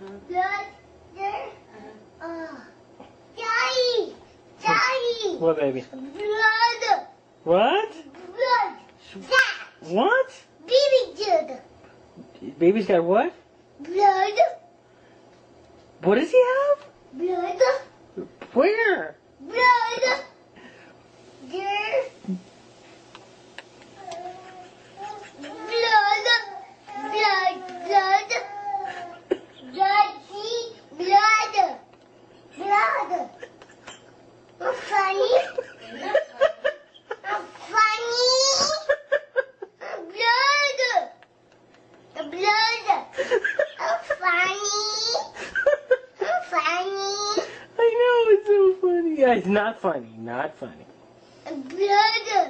Blood. Daddy. Daddy. What, baby? Blood. What? Blood. Dad. What? Baby Joog. Baby's got what? Blood. What does he have? Blood. Where? Blood. There. Blood. Blood. Blood. Blood. See? Blood. Blood. I'm funny. I'm funny. I'm blood. I'm blood. I'm funny. I'm funny. I know, it's so funny. Yeah, it's not funny. Not funny. I'm blood.